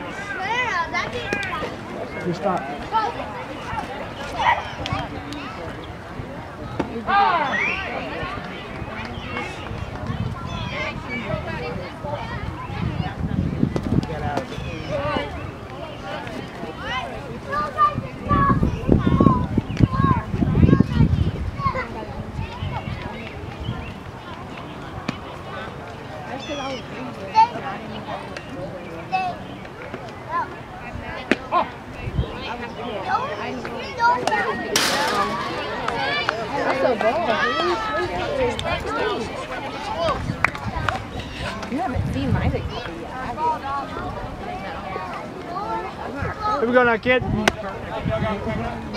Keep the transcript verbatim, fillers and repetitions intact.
You stop. Get out of it. That's a ball. You haven't seen my big puppy yet, have you? Here we go now, kid.